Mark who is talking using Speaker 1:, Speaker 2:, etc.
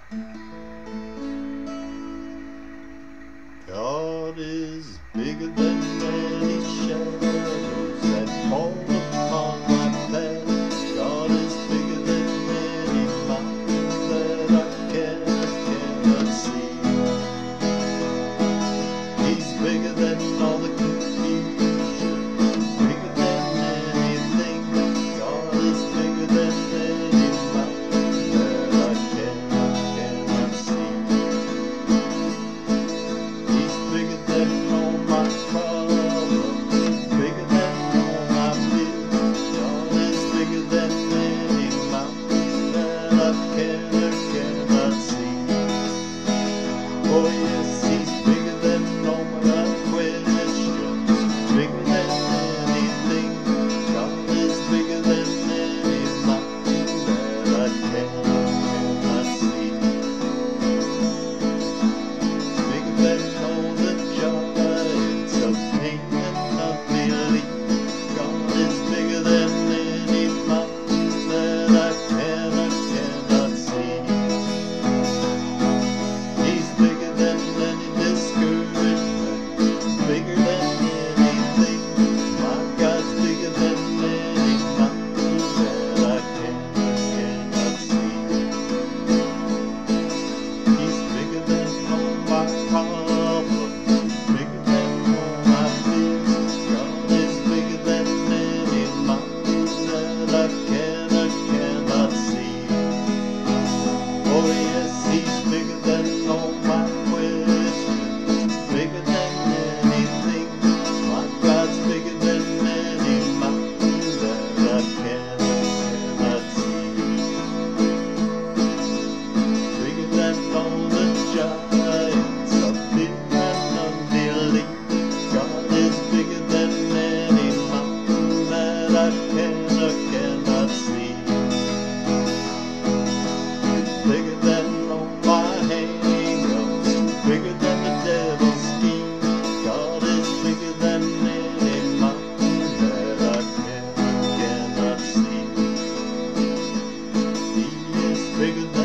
Speaker 1: God is bigger than any shadows that fall upon my path. God is bigger than any mountain that I cannot see. He's bigger than all the confusion, bigger than anything. God is bigger than any mountain that I cannot see. Bigger than all my problems, bigger than all my fears. God is bigger than any mountain that I cannot see. Oh yes, He's bigger than all my questions, bigger than anything. God is bigger than any mountain that I cannot see. Bigger than all the giants of pain and unbelief. God is bigger than any mountain that I cannot see. He's bigger than any discouragement, bigger than anything. My God's bigger than any mountain that I cannot see. He's bigger than all my problems, bigger than all my fears. God is bigger than any mountain that I cannot see. Oh yes, He's bigger than all my questions, bigger than anything. My God's bigger than any mountain that I cannot see. Bigger than all the giants of fear and unbelief. God is bigger than any mountain that I cannot see. Bigger than all my hang-ups, bigger than the devil's scheme. God is bigger than any mountain that I cannot see. He is bigger than